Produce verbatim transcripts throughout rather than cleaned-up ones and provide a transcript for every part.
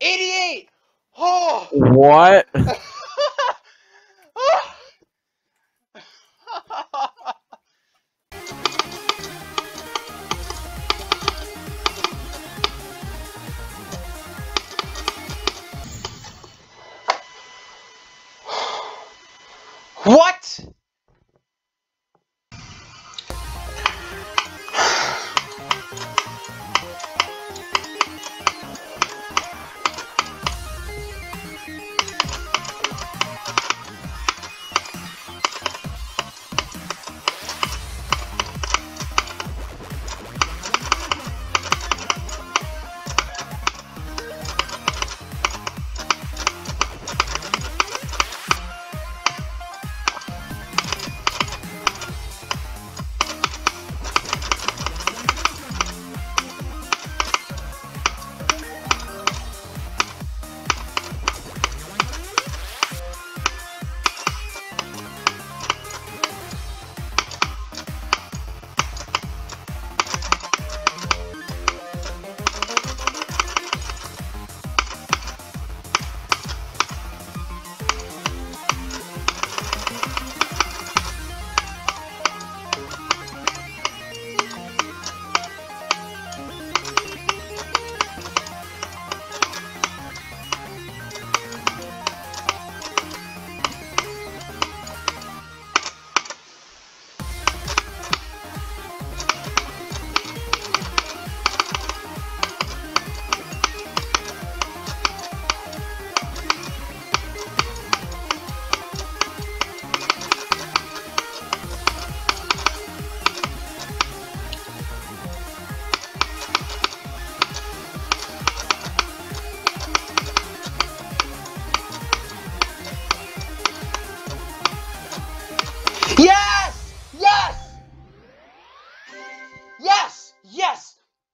eighty-eight! Oh! What? What? Yes! Yes! Yes! Yes!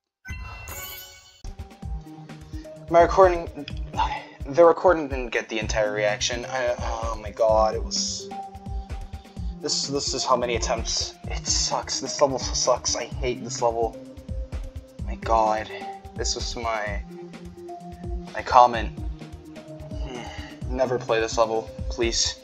My recording... The recording didn't get the entire reaction. I, oh my god, it was... This, this is how many attempts. It sucks. This level sucks. I hate this level. My god. This was my... My comment. Never play this level, please.